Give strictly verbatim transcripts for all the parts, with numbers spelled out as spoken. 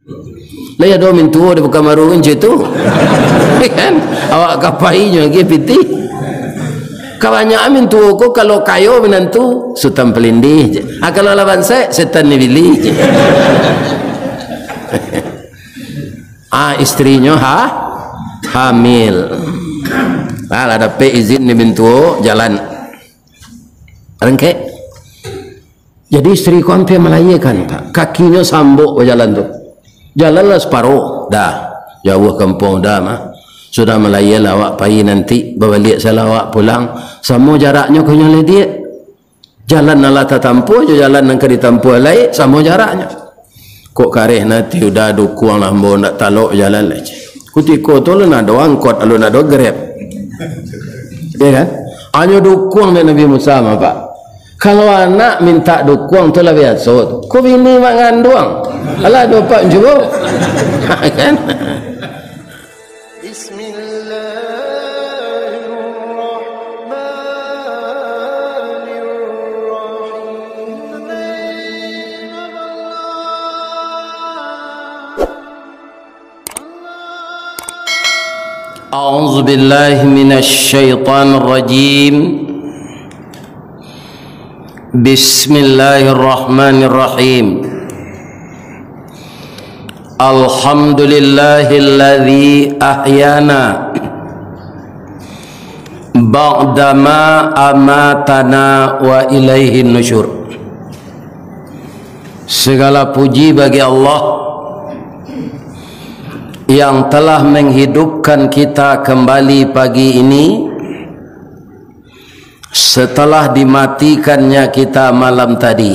Lah ya do min tuo de bukan marungan tu. Kan? Awak kapainya lagi piti. Kawannya amin tuo ko kalau kayo menantu sutam pelindih je. Ah kalau lawan saya setan ni pilih je. Ah istrinya ha hamil. Ah ada pe izin ni bintu jalan. Rengke. Jadi istri ku hampir melahirkan tak. Kakinya sambuk berjalan tu. Jalanlah separuh dah. Jauh kampung dah mah. Sudah melayar awak pagi nanti berbalik salah awak pulang sama jaraknya kau nyala dia jalan nala tatampu je jalan nang kedi tampu lain sama jaraknya kok kareh nanti udah dukuang lambo nak talok jalan aja kutiko tu lu nak doang kot lu nak do grab ya kan hanya dukuang dengan Nabi Musa mah Pak kalau anak minta dukuang tu lah biasa kau bini makan doang alah do pak jumbo kan. A'udzu billahi minasy syaithanir rajim. Bismillahirrahmanirrahim. Alhamdulillahilladzi ahyana ba'dama amatana wa ilaihin nusyur. Segala puji bagi Allah yang telah menghidupkan kita kembali pagi ini setelah dimatikannya kita malam tadi,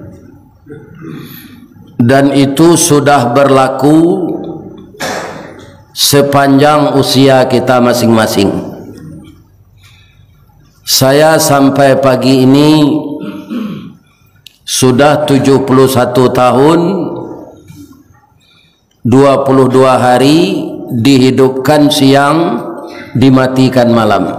dan itu sudah berlaku sepanjang usia kita masing-masing. Saya sampai pagi ini sudah tujuh puluh satu tahun dua puluh dua hari dihidupkan siang, dimatikan malam.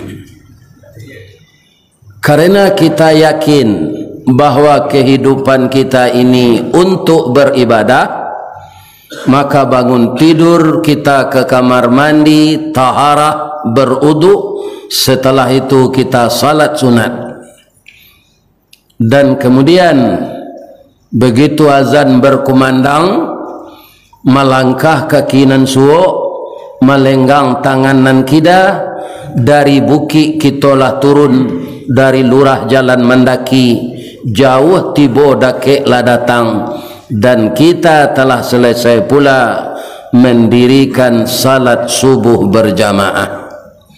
Karena kita yakin bahwa kehidupan kita ini untuk beribadah, maka bangun tidur kita ke kamar mandi, taharah, berudu, setelah itu kita salat sunat. Dan kemudian begitu azan berkumandang, melangkah ke kinan suo, melenggang tangan nan kida, dari bukit kitolah turun, dari lurah jalan mendaki, jauh tibo dakek lah datang, dan kita telah selesai pula mendirikan salat subuh berjamaah.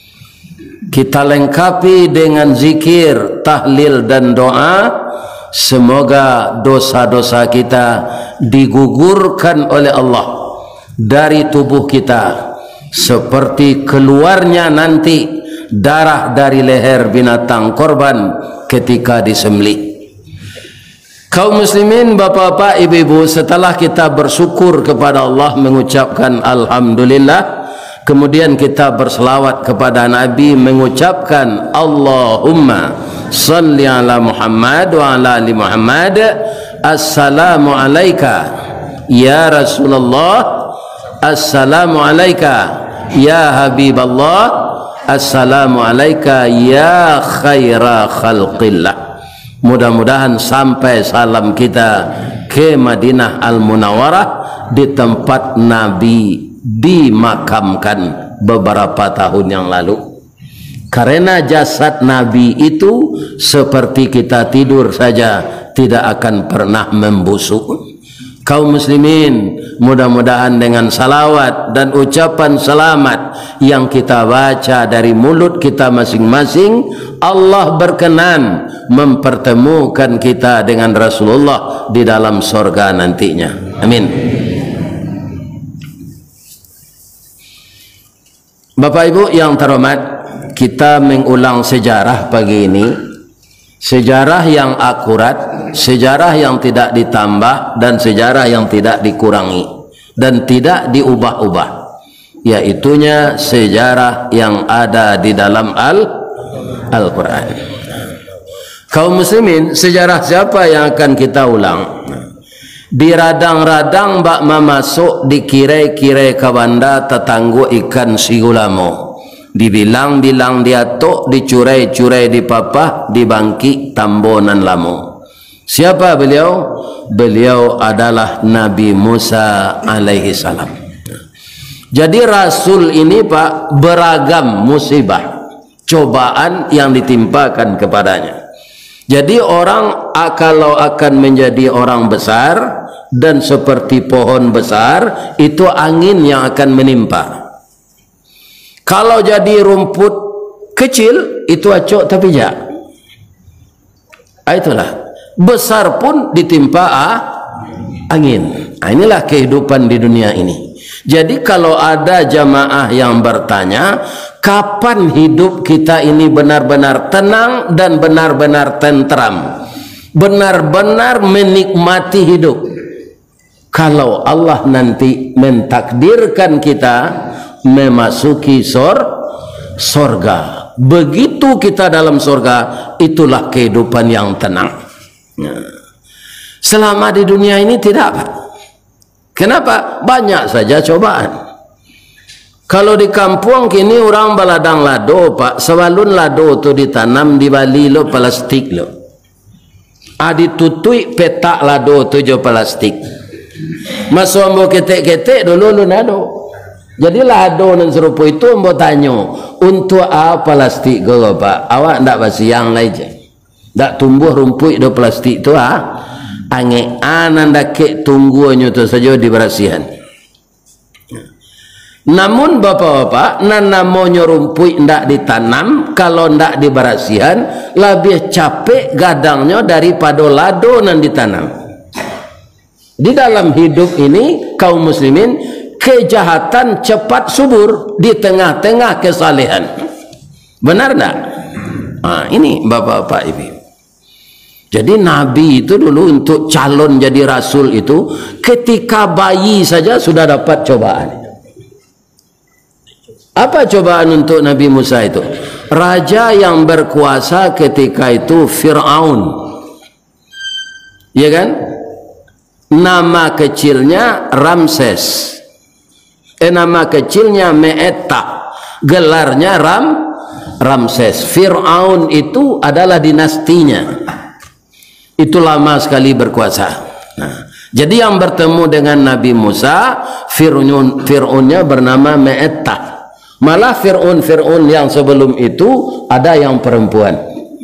Kita lengkapi dengan zikir, tahlil dan doa. Semoga dosa-dosa kita digugurkan oleh Allah dari tubuh kita, seperti keluarnya nanti darah dari leher binatang korban ketika disembelih. Kaum muslimin, bapak-bapak, ibu-ibu, setelah kita bersyukur kepada Allah, mengucapkan alhamdulillah, kemudian kita berselawat kepada Nabi, mengucapkan Allahumma salli ala Muhammad wa ala ali Muhammad. Assalamu alayka ya Rasulullah, assalamu alayka ya Habiballah, assalamu alayka ya khaira khalqillah. Mudah-mudahan sampai salam kita ke Madinah Al-Munawwarah, di tempat Nabi dimakamkan beberapa tahun yang lalu. Karena jasad Nabi itu seperti kita tidur saja, tidak akan pernah membusuk. Kaum muslimin, mudah-mudahan dengan salawat dan ucapan selamat yang kita baca dari mulut kita masing-masing, Allah berkenan mempertemukan kita dengan Rasulullah di dalam surga nantinya. Amin. Bapak Ibu yang terhormat, kita mengulang sejarah pagi ini, sejarah yang akurat, sejarah yang tidak ditambah, dan sejarah yang tidak dikurangi dan tidak diubah-ubah, yaitunya sejarah yang ada di dalam Al Al-Quran. Kaum muslimin, sejarah siapa yang akan kita ulang? Diradang-radang bak masuk dikirai-kirai kabanda tetanggo ikan sigulamo. Dibilang-bilang dia tok, dicurai-curai di papah, dibangki tambonan lamo. Siapa beliau? Beliau adalah Nabi Musa alaihi salam. Jadi Rasul ini Pak beragam musibah, cobaan yang ditimpakan kepadanya. Jadi orang kalau akan menjadi orang besar dan seperti pohon besar, itu angin yang akan menimpa. Kalau jadi rumput kecil, itu acok tapi jak. Itulah. Besar pun ditimpa ah, angin. Inilah kehidupan di dunia ini. Jadi kalau ada jamaah yang bertanya, kapan hidup kita ini benar-benar tenang dan benar-benar tentram, benar-benar menikmati hidup? Kalau Allah nanti mentakdirkan kita memasuki sor, sorga. Begitu kita dalam sorga, itulah kehidupan yang tenang. Selama di dunia ini tidak, Pak. Kenapa? Banyak saja cobaan. Kalau di kampung kini orang baladang lado, Pak, sewalun lado tu ditanam di Bali lo plastik lo. Ah ditutui petak lado tu jo plastik. Masuk ambo ketek-ketek dulu lu nado. Jadi lado dan serupa itu ambo tanyo, untuk apa plastik go, Pak? Awak ndak basiang aja. Ndak tumbuh rumput do plastik tu ah. Ange ananda ke tungguannya tu saja diberasihan. Namun bapak-bapak, nan namanya rumput ndak ditanam, kalau ndak diberasihan, lebih capek gadangnya daripada lado nan ditanam. Di dalam hidup ini kaum muslimin, kejahatan cepat subur di tengah-tengah kesalehan. Benar ndak? Ah, ini bapak-bapak ibu. Jadi Nabi itu dulu untuk calon jadi Rasul itu ketika bayi saja sudah dapat cobaan. Apa cobaan untuk Nabi Musa itu? Raja yang berkuasa ketika itu Fir'aun. Ya kan? Nama kecilnya Ramses. Eh nama kecilnya Me'etta. Gelarnya Ram Ramses. Fir'aun itu adalah dinastinya. Itu lama sekali berkuasa. Nah, jadi yang bertemu dengan Nabi Musa, Fir'un, Fir'unnya bernama Me'etta. Malah Fir'un Fir'un yang sebelum itu ada yang perempuan.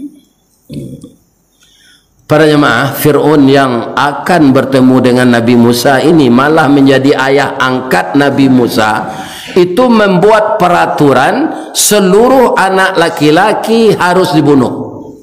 Para jemaah, Fir'un yang akan bertemu dengan Nabi Musa ini malah menjadi ayah angkat Nabi Musa. Itu membuat peraturan seluruh anak laki-laki harus dibunuh.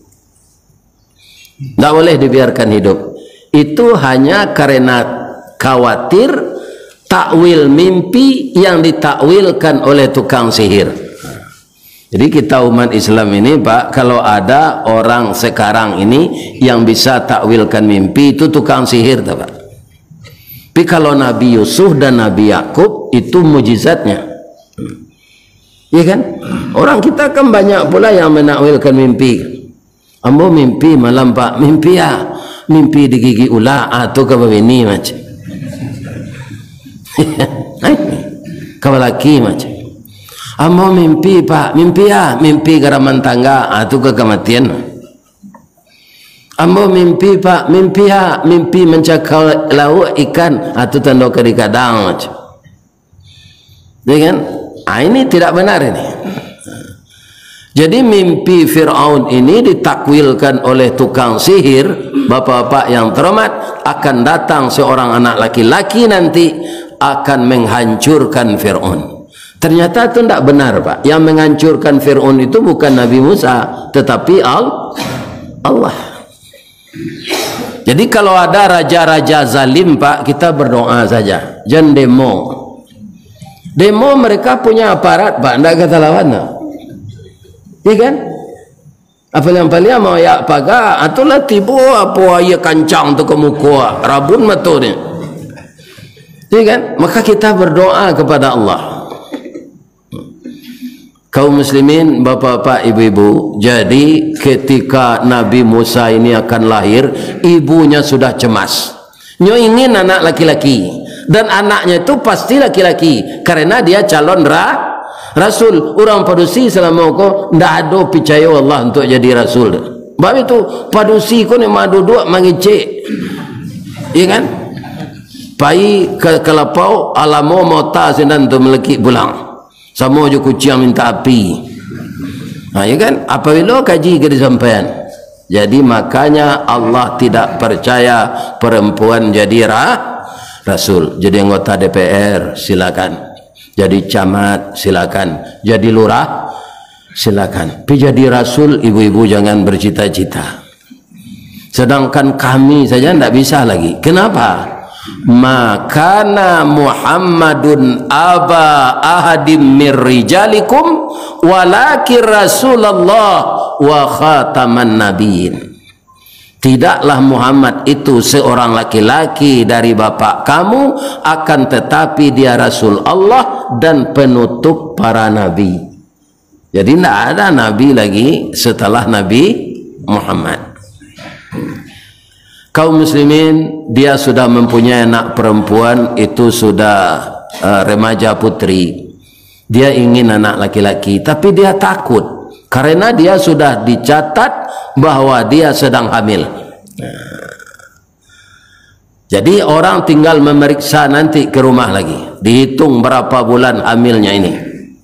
Tak boleh dibiarkan hidup. Itu hanya karena khawatir takwil mimpi yang ditakwilkan oleh tukang sihir. Jadi kita umat Islam ini, Pak, kalau ada orang sekarang ini yang bisa takwilkan mimpi, itu tukang sihir, Pak. Tapi kalau Nabi Yusuf dan Nabi Yakub itu mujizatnya. Iya kan? Orang kita kan banyak pula yang menakwilkan mimpi. Ambo mimpi malam, Pak, mimpi ya, mimpi digigi ular atau ke begini macam. Kau laki macam. Ambo mimpi, Pak, mimpi ya, mimpi garaman tangga atau ke kematian. Ambo mimpi, Pak, mimpi ya, mimpi mencakau lauk ikan atau tanda ke di kadang macam. Dengan ah, ini tidak benar ini. Jadi mimpi Fir'aun ini ditakwilkan oleh tukang sihir. Bapak-bapak yang terhormat, akan datang seorang anak laki-laki nanti akan menghancurkan Fir'aun. Ternyata itu tidak benar, Pak. Yang menghancurkan Fir'aun itu bukan Nabi Musa, tetapi Allah. Jadi kalau ada raja-raja zalim, Pak, kita berdoa saja. Jangan demo. Demo mereka punya aparat, Pak. Tidak kata lawan, tak? Iya kan? Apa yang paling mau ya paga atulah tibo apa ya kancang tu ke muka rabun matone. Iya kan? Maka kita berdoa kepada Allah. Kaum muslimin, bapak-bapak, ibu-ibu, jadi ketika Nabi Musa ini akan lahir, ibunya sudah cemas. Nyo ingin anak laki-laki, dan anaknya itu pasti laki-laki karena dia calon ra rasul. Orang padusi selama kau ndak ada percaya Allah untuk jadi rasul. Sebab itu padusi kau ni madu dua mangicik, iya kan? Pai ke kelapau alamo mota sendan tu melekik bulang. Sama je kucing minta api. Ha, ya kan? Apabila kaji ke disampaian. Jadi makanya Allah tidak percaya perempuan jadi ra, rasul. Jadi anggota D P R silakan. Jadi camat silakan. Jadi lurah silakan. Tapi jadi rasul ibu-ibu jangan bercita-cita. Sedangkan kami saja tidak bisa lagi. Kenapa? Makana Muhammadun aba ahadim mir rijalikum walakin Rasulullah wa khataman nabiyyin. Tidaklah Muhammad itu seorang laki-laki dari bapak kamu, akan tetapi dia Rasul Allah dan penutup para nabi. Jadi tidak ada nabi lagi setelah Nabi Muhammad. Kaum muslimin, dia sudah mempunyai anak perempuan, itu sudah uh, remaja putri. Dia ingin anak laki-laki, tapi dia takut karena dia sudah dicatat bahwa dia sedang hamil. Jadi orang tinggal memeriksa nanti ke rumah lagi, dihitung berapa bulan hamilnya ini.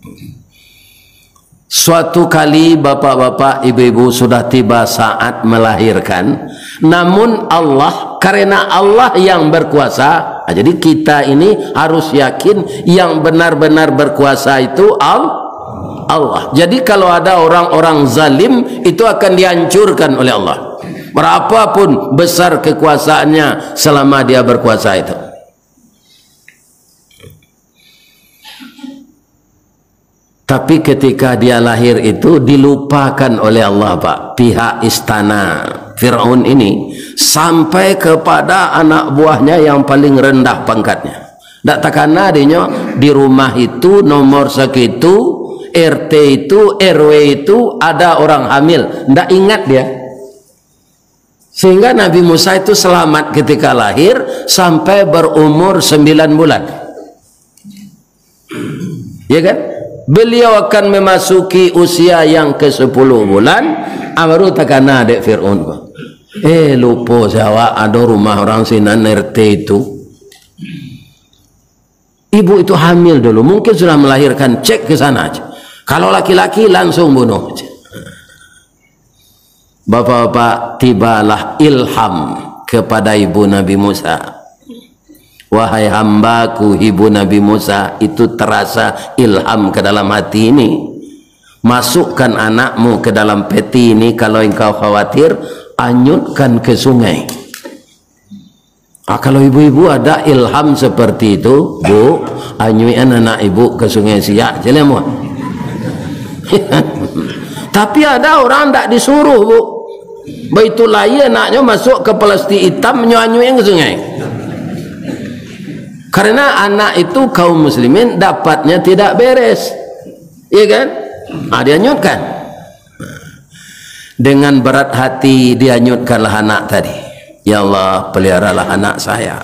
Suatu kali bapak-bapak, ibu-ibu sudah tiba saat melahirkan, namun Allah, karena Allah yang berkuasa, nah, jadi kita ini harus yakin yang benar-benar berkuasa itu Allah. Jadi kalau ada orang-orang zalim, itu akan dihancurkan oleh Allah, berapapun besar kekuasaannya selama dia berkuasa itu. Tapi ketika dia lahir itu dilupakan oleh Allah, Pak, pihak istana Fir'aun ini, sampai kepada anak buahnya yang paling rendah pangkatnya. Tak takana adanya di rumah itu nomor segitu, R T itu, R W itu ada orang hamil, tak ingat dia. Sehingga Nabi Musa itu selamat ketika lahir sampai berumur sembilan bulan. Ya kan? Beliau akan memasuki usia yang ke sepuluh bulan, baru takana dek Fir'aun. Eh lupa Jawa ada rumah orang sinan R T itu. Ibu itu hamil dulu, mungkin sudah melahirkan, cek ke sana aja. Kalau laki-laki langsung bunuh. Bapak-bapak, tibalah ilham kepada ibu Nabi Musa. Wahai hambaku ibu Nabi Musa, itu terasa ilham ke dalam hati ini. Masukkan anakmu ke dalam peti ini, kalau engkau khawatir, anyutkan ke sungai. Ah, kalau ibu-ibu ada ilham seperti itu, bu, anyuin anak ibu ke sungai Siak, jelas mu. Tapi ada orang tak disuruh, bu. Begitu lain anaknya masuk ke plastik hitam, nyuanyuin ke sungai. Karena anak itu kaum muslimin dapatnya tidak beres, iya kan? Ah, dia nyutkan. Dengan berat hati dia nyutkanlah anak tadi. Ya Allah, peliharalah anak saya.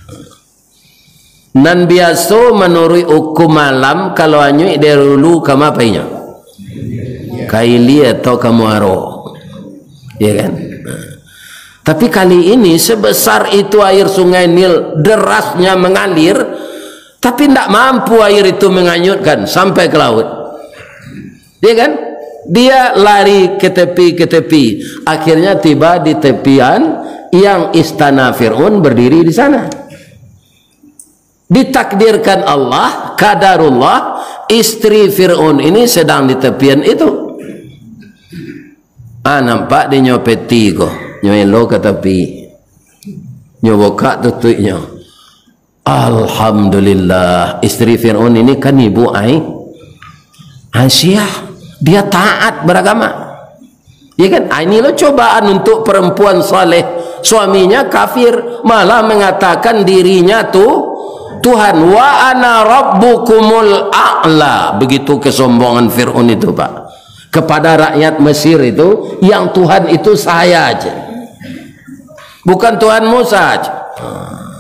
Dan biasa menurut hukum malam, kalau anyuk dia dulu kamu apa inya? Kaili atau kamu aro, iya kan? Tapi kali ini sebesar itu air sungai Nil derasnya mengalir, tapi tidak mampu air itu menganyutkan sampai ke laut. Dia kan? Dia lari ke tepi ke tepi, akhirnya tiba di tepian yang istana Fir'aun berdiri di sana. Ditakdirkan Allah, kadarullah, istri Fir'aun ini sedang di tepian itu. Ah, nampak dia nyopeti kok. Nyelo ke tepi, nyoboka tutupnya. Alhamdulillah, istri Fir'aun ini kan ibu ai Aisyah, dia taat beragama, ya kan? Ini lo cobaan untuk perempuan saleh, suaminya kafir, malah mengatakan dirinya tuh Tuhan. Wa ana rabbukumul a'la, begitu kesombongan Fir'aun itu, Pak, kepada rakyat Mesir itu, yang Tuhan itu saya aja, bukan Tuhan Musa aja.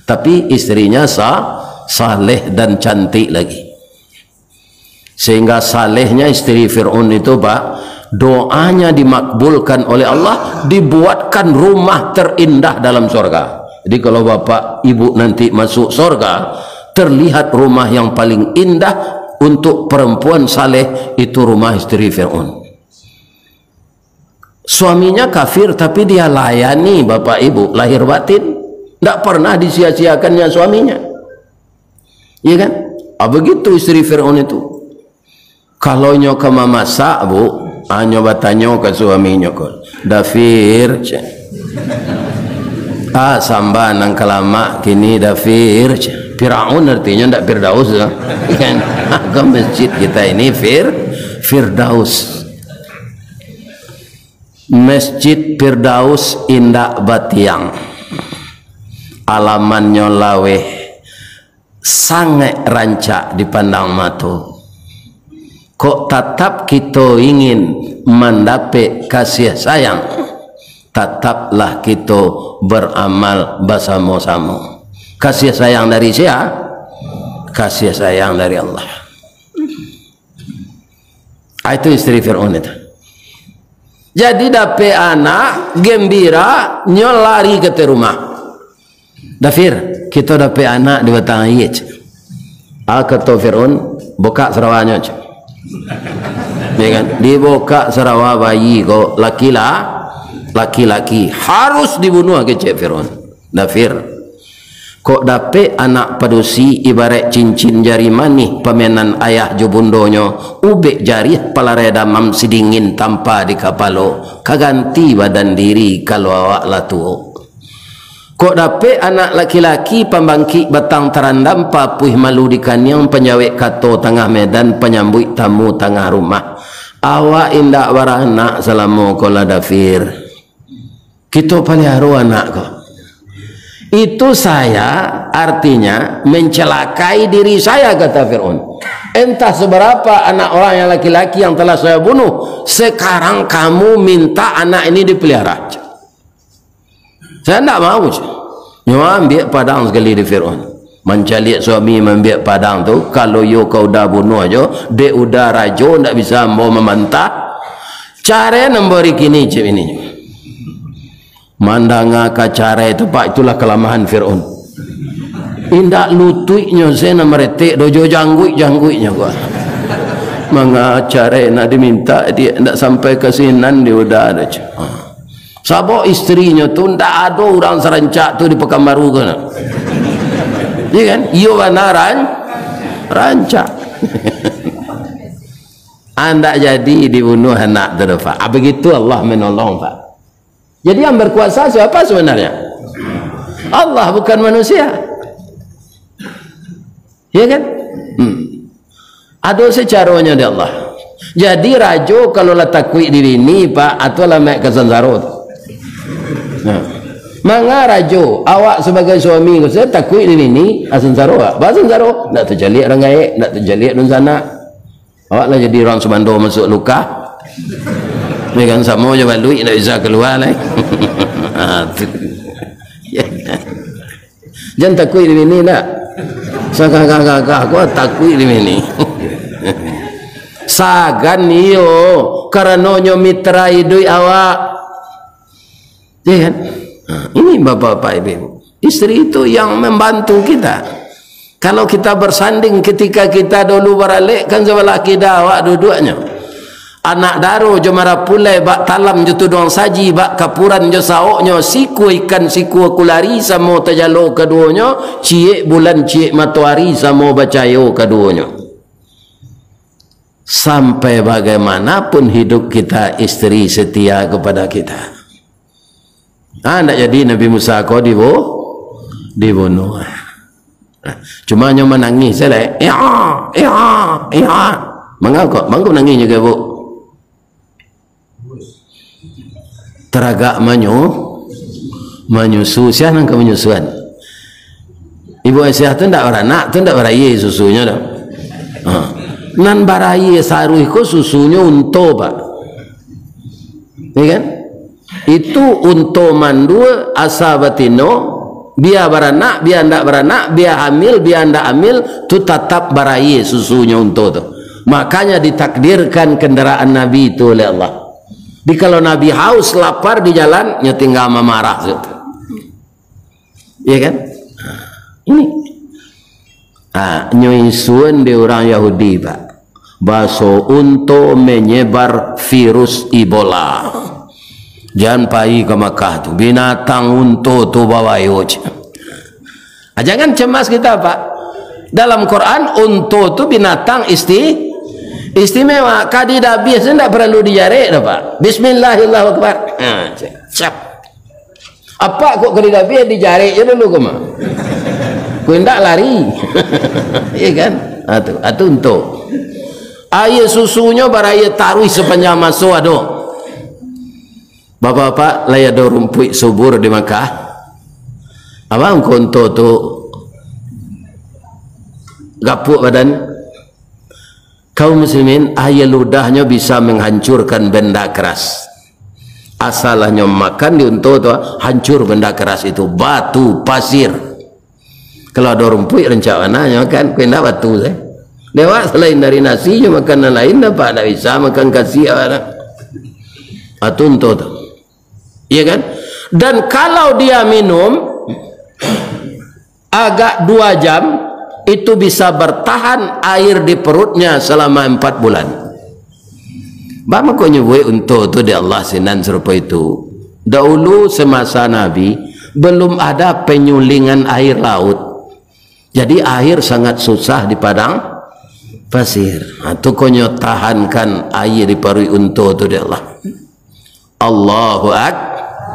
tapi istrinya sah, saleh dan cantik lagi. Sehingga salehnya istri Fir'aun itu Pak, doanya dimakbulkan oleh Allah, dibuatkan rumah terindah dalam surga. Jadi kalau bapak ibu nanti masuk surga, terlihat rumah yang paling indah untuk perempuan saleh itu rumah istri Fir'aun. Suaminya kafir tapi dia layani bapak ibu lahir batin, tidak pernah disia-siakannya suaminya, iya kan? Ah, begitu istri Fir'aun itu. Kalau nyoka memasak bu, hanya bertanya ke suaminya kol, Dafir, ah samban nang kelama kini Dafir, Fir'aun artinya ndak Firdaus kan? Ke masjid kita ini Fir, Firdaus. Masjid Firdaus Indah Batiang, alamannya laweh, sangat rancak dipandang mata. Kok tetap kita ingin mendapat kasih sayang, tetaplah kita beramal bersama-sama. Kasih sayang dari siapa? Kasih sayang dari Allah. Itu istri Fir'aun itu. Jadi dapat anak gembira, nyolari ke rumah. Dafir, kita dapat anak di batang ayat. Ah kata Fir'aun, buka serawanya. Ya kan? Dibuka serawa bayi kok laki-laki, laki-laki harus dibunuh ke Cik Fir'aun. Dafir, kok dapat anak padusi ibarat cincin jari manih pemenan ayah jubundonyo, ubek jari palareda mam sidingin tanpa di kapalo, kaganti badan diri kalau awak latuo. Kok dapat anak laki-laki pembangkit batang terandam papuih malu di kanyang penyawek kato tengah medan penyambut tamu tengah rumah. Awak indak baranak selama kola Dafir. Kita pelihara anak kok. Itu saya artinya mencelakai diri saya, kata Fir'aun. Entah seberapa anak orang yang laki-laki yang telah saya bunuh, sekarang kamu minta anak ini dipelihara. Saya tidak mau. Nyawa ambil padang sekali di Fir'aun. Mencalik suami ambil padang tu, kalau you kau dah bunuh aja, dia udah rajo, tidak bisa mau memantah. Cara nombori kini cik ini. Mandanga kacara itu pak, itulah kelemahan Fir'aun. Indak lututnya saya nak meretik dojo jangguik jangguiknya gua. Mengacara nak diminta dia tidak sampai ke sinan dia udah ada. Sabok istrinya tu ndak ada orang serancak tu di Pekanbaru kan. Iya kan? Iyo benaran rancak. Anda jadi dibunuh anak terdefa. Ah, begitu Allah menolong pak. Jadi yang berkuasa siapa sebenarnya? Allah, bukan manusia. Ya kan? Hmm. Ada secaranya di Allah. Jadi rajo kalau lah takwi diri ini pak, atau lah mek kesanzaro. Nah. Manga rajo, awak sebagai suami saya takwi diri ini asansaro pak. Basansaro, nak terjalik rangai, nak terjalik dun sana. Awak lah jadi orang semando masuk luka. Ni kan sama je balui nak bisa keluar lah. Jangan takui di sini nak. Sakak-kakak aku takui di sini. Sagan iyo karena nyo mitra idui awak. Ya kan? Ini bapak-bapak ibu. Istri itu yang membantu kita. Kalau kita bersanding ketika kita dulu beralik kan sebelah kita awak duduknya. Anak daro jomara pulai bak talam jutu doang saji bak kapuran jo saoknya siku ikan siku kulari samo tajalo keduanya ciek bulan ciek matahari samo bacayo keduanya. Sampai bagaimanapun hidup kita istri setia kepada kita. Ah, tak jadi Nabi Musa kau dibunuh, dibunuh. Cuma nyo menangis saya, ya, ya, ya. Mengapa? Mengapa nangis juga bu? Teragak manyu menyusu siapa nang menyusuan ibu Aisyah tu ndak beranak tu ndak berayi susunya dah ha. Nan barayi saruh ko susunya unto pak ya kan itu unto mandua asabatino biar beranak, biar ndak beranak, biar hamil, biar ndak hamil, tu tetap barayi susunya untuk tu. Makanya ditakdirkan kendaraan Nabi itu oleh Allah. Di kalau Nabi haus lapar di jalan, nya tinggal memarah situ. Iya kan? Ini. Ah, nyuisuan di orang Yahudi, Pak. Baso untuk menyebar virus Ebola. Jangan pergi ke Makkah tu. Binatang untuk tu bawa yoj. Ah, jangan cemas kita, Pak. Dalam Quran untuk tu binatang isti istimewa. Kadi dah biasa tidak perlu dijarik dah, Pak. Bismillahirrahmanirrahim. Ha, cap. Apa kok kadi dah biasa dijarik je dulu kemah? Kau hendak lari. Iya kan? Atu, atu untuk. Air susunya baraya taruh sepanjang masa ada. Bapak-bapak laya ada rumput subur di Makkah. Abang konto tu gapuk badan. Kaum muslimin air ludahnya bisa menghancurkan benda keras. Asalnya makan di untuk tu hancur benda keras itu, batu, pasir. Kalau ada rumput rencananya kan kena batu saya. Dewa selain dari nasi makanan lain dapat tak bisa makan kasih apa. Atun tu tu. Iya kan? Dan kalau dia minum agak dua jam itu bisa bertahan air di perutnya selama empat bulan. Bama kau nyebut untuk tu di Allah sinan serupa itu. Dahulu semasa Nabi belum ada penyulingan air laut. Jadi air sangat susah di padang pasir. Itu kau tahankan air di perut untuk tu di Allah. Allahu Akbar.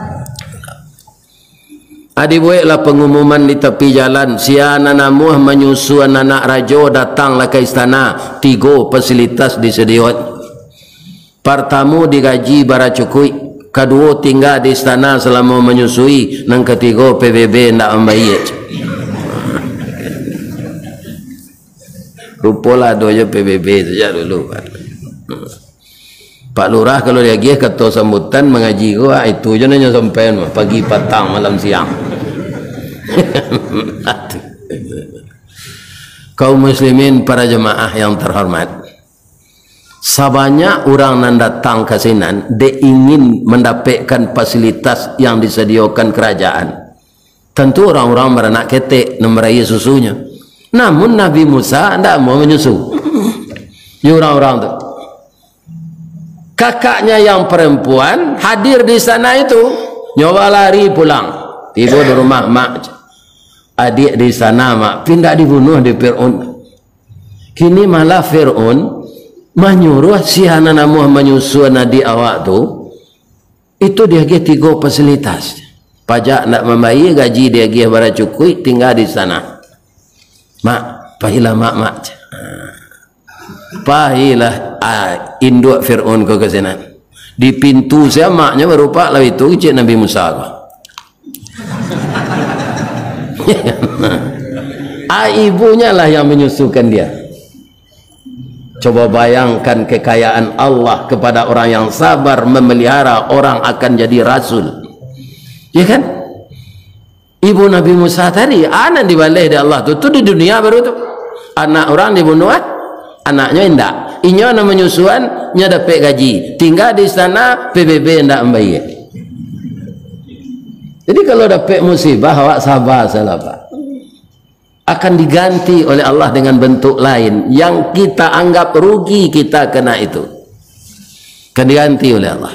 Adi buatlah pengumuman di tepi jalan, siana namuh menyusu anak raja datanglah ke istana, tiga fasilitas disediakan. Pertama digaji bara cukui, kedua tinggal di istana selama menyusui, dan ketiga P B B nak membayar. Rupalah doanya P B B saja dulu. Pak Lurah kalau dia pergi kata sambutan mengaji gua itu je nanya sampai pagi petang malam siang. Kaum muslimin para jemaah yang terhormat, sebanyak orang yang datang ke sini dia ingin mendapatkan fasilitas yang disediakan kerajaan. Tentu orang-orang beranak ketek meraih susunya. Namun Nabi Musa tidak mau menyusu. Ini orang-orang tu. Kakaknya yang perempuan hadir di sana itu, nyawa lari pulang. Tiba di rumah mak, adik di sana mak, pindah dibunuh di Fir'aun. Kini malah Fir'aun menyuruh si anak namuh menyusu adik awak tu, itu dia ke tiga fasilitas. Pajak nak membayar, gaji dia ke bara cukui, tinggal di sana. Mak, pahilah mak mak. Pahilah ah, induk Fir'aun ke kesenan. Di pintu saya maknya berupa lah itu cik Nabi Musa kau. Ah, ibunya lah yang menyusukan dia. Coba bayangkan kekayaan Allah kepada orang yang sabar memelihara orang akan jadi rasul. Ya kan? Ibu Nabi Musa tadi anak dibalik dari Allah tu, tu di dunia baru tu. Anak orang dibunuh ah? Anaknya indah. Inya nama menyusuan nya dapat gaji. Tinggal di sana P B B ndak membayar. Jadi kalau dapat musibah awak sabar salah Pak. Akan diganti oleh Allah dengan bentuk lain yang kita anggap rugi kita kena itu. Akan diganti oleh Allah.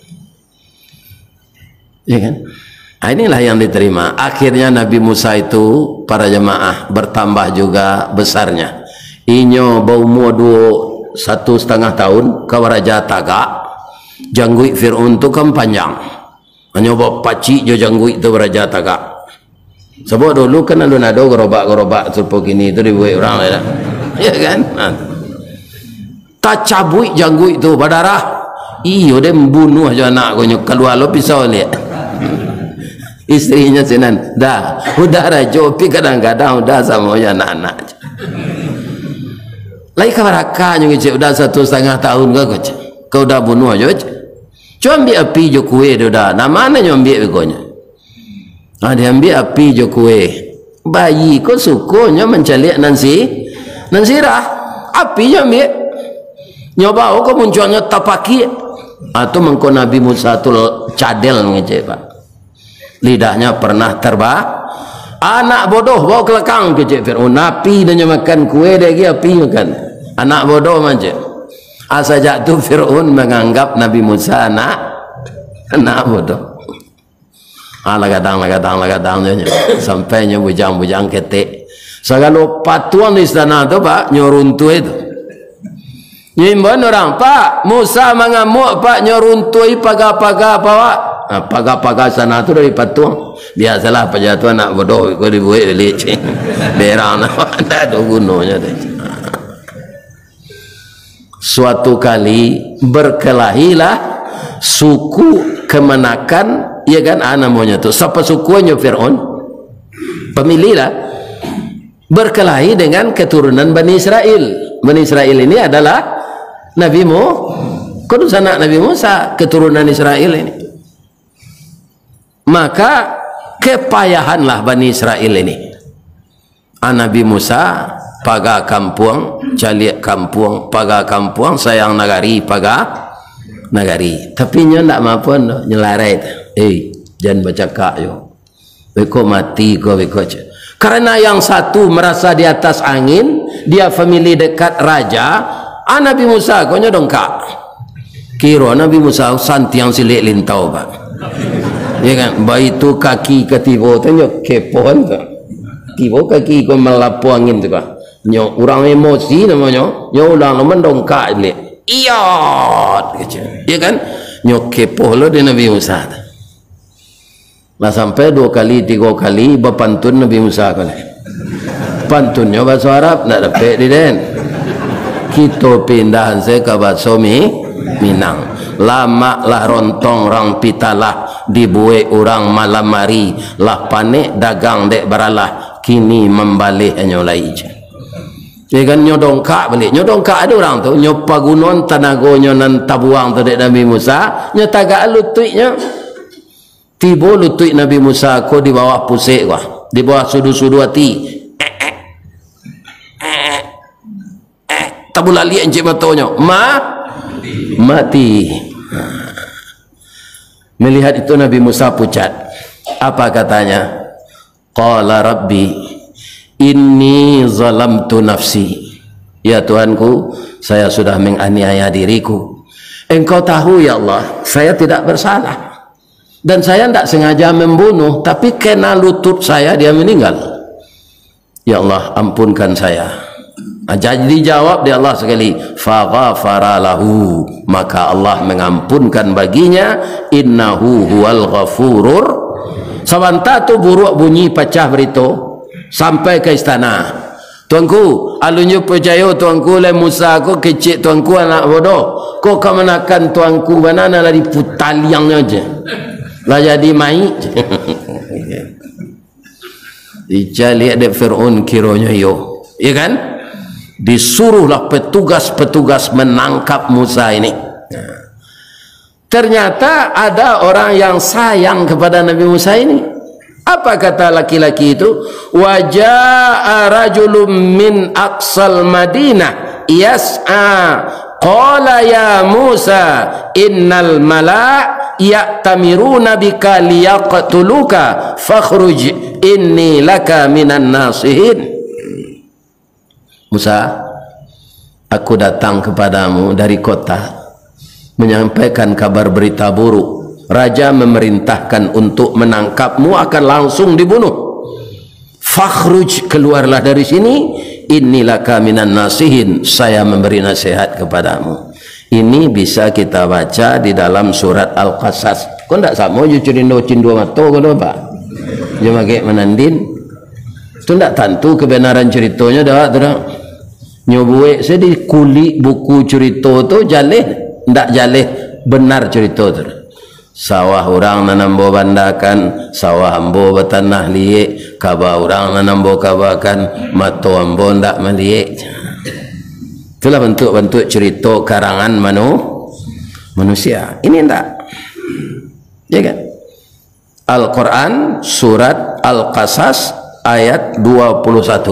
Ya kan? Nah, inilah yang diterima. Akhirnya Nabi Musa itu para jemaah bertambah juga besarnya. Inyo berumur dua satu setengah tahun ke Raja Tagak. Jangguit Fir'aun tu kan panjang. Hanya bawa pacik je jangguit tu Raja Tagak. Sebab dulu kan ada nado gerobak-gerobak serupa gini tu dibuat orang lain. Ya kan? Ha. Tak cabut jangguit tu berdarah. Iyo dia membunuh aja anak kau keluar lo pisau lihat. Istrinya sinan dah udah raja pi kadang-kadang udah sama aja anak-anak. Lai kabaraka nyung cik udah satu setengah tahun ke kau cik. Kau dah bunuh aja cik. Cuma ambil api je kue dia dah. Nama mana nyung ambil begonya. Ah, dia ambil api jo kue. Bayi ko sukunya mencalik nansi, nansirah. Api je ambil. Nyoba ko munculnya tapaki. Atau mengko Nabi Musa tu cadel ngece pak. Lidahnya pernah terbah. Anak bodoh bawa kelakang kece Fir'aun. Api dan makan kue dia lagi api makan. Anak bodoh macam. Asa jatuh Fir'aun menganggap Nabi Musa anak anak bodoh. Ah, lagadang lagadang lagadang dia sampai nya bujang-bujang ketek. Segala patuan di istana tu pak nyoruntu itu. Nyimbon orang pak Musa mengamuk pak nyoruntui paga-paga apa pak? Nah, paga-paga sana tu dari patuang. Biasalah pejatuh anak bodoh kau dibuat leceh. Berang ada ada gunanya deh. Suatu kali berkelahilah suku kemenakan, ya kan, ah, namanya tu siapa sukunya Fir'aun, pemilihlah berkelahi dengan keturunan Bani Israel. Bani Israel ini adalah Nabi Mu, kudus anak Nabi Musa, keturunan Israel ini. Maka kepayahanlah Bani Israel ini. Ah, Nabi Musa paga kampung, caliak kampung, paga kampung, sayang nagari, paga nagari. Tapi nyo ndak mampu nyelarai. Eh, jangan baca kak yo. Beko mati ko beko. Karena yang satu merasa di atas angin, dia family dekat raja. Ah, Nabi Musa ko nyo dongkak. Kira Nabi Musa santiang silik lintau pak. Ya kan, baik itu kaki ketibo tu nyo kepon tu. Tibo kaki ko melapu angin tu pak. Nyo orang emosi namanya. Nyo ulang nama dongkak silik. Iya, ya kan? Nyo kepo lo di Nabi Musa. Lah sampai dua kali, tiga kali berpantun Nabi Musa kan. Pantunnya bahasa Arab nak dapat di den. Kita pindahan saya ke bahasa mi Minang. Lama lah rontong rang pitalah dibuai orang malam hari lah panik dagang dek baralah kini membalik hanya lai je. Ya kan nyodongkak balik. Nyodongkak ada orang tu nyopa gunon tanagonyo nan tabuang tu dek Nabi Musa nyataga lututnya. Tiba lutut Nabi Musa ko di bawah pusik ko. Di bawah sudu-sudu hati. Eh eh. Eh. Eh. Tabulali encik matonya. Ma mati. Melihat itu Nabi Musa pucat. Apa katanya? Qala Rabbi inni zalamtu nafsi. Ya Tuhanku, saya sudah menganiaya diriku. Engkau tahu ya Allah, saya tidak bersalah. Dan saya tidak sengaja membunuh, tapi kena lutut saya dia meninggal. Ya Allah, ampunkan saya. Jadi jawab di Allah sekali, faghafara lahu, maka Allah mengampunkan baginya. Innahu huwal ghafurur. Sabanta tu buruk bunyi pecah berito sampai ke istana. Tuanku, alunyo percaya tuanku le Musa ko kecik tuanku anak bodoh. Ko kemenakan tuanku banana lah di putaliangnya aja. Lah jadi mai. Dicari ada Fir'aun kironya yo. Ya kan? Disuruhlah petugas-petugas menangkap Musa ini. Ternyata ada orang yang sayang kepada Nabi Musa ini. Apa kata laki-laki itu? Waja'a rajulun min aqsal Madinah yas'a qala ya Musa innal mala' ya'tamiruna bika liyaqtuluka fakhruj inni laka minan nasihin. Musa, aku datang kepadamu dari kota menyampaikan kabar berita buruk. Raja memerintahkan untuk menangkapmu, akan langsung dibunuh. Fakhruj, keluarlah dari sini. Inilah kaminan nasihin, saya memberi nasihat kepadamu. Ini bisa kita baca di dalam surat Al-Qasas. Kau tak sama je cerindo cindo mato kau apa? Dia pakai menandin. Tu tak tentu kebenaran ceritanya dah terang. Nyobuek saya di kulit buku cerita tu jaleh, ndak jaleh benar cerita tu. Sawah orang nanambo bandakan, sawah ambo bertanah liek, kaba orang nanambo kabakan, mato ambo ndak meliek. Itulah bentuk-bentuk cerita karangan manu, manusia. Ini ndak, ya kan? Al-Quran surat Al-Qasas ayat dua puluh satu.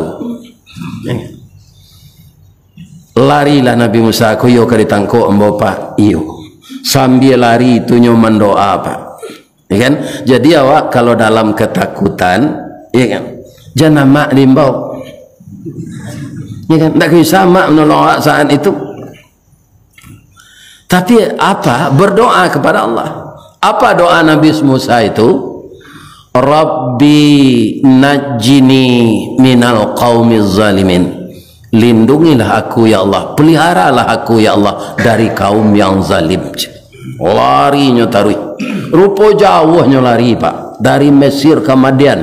Larilah Nabi Musa kuyo ke ditangkuk embopa iyo. Sambil lari itu nyoman doa pak. Ya kan? Jadi awak kalau dalam ketakutan, ya kan? Jangan mak limbau. Ya kan? Tak bisa mak menolong awak saat itu. Tapi apa? Berdoa kepada Allah. Apa doa Nabi Musa itu? Rabbi najjini minal qaumiz zalimin. Lindungilah aku ya Allah, peliharalah aku ya Allah dari kaum yang zalim. Larinya taruh. Rupa jauhnya lari pak, dari Mesir ke Madian.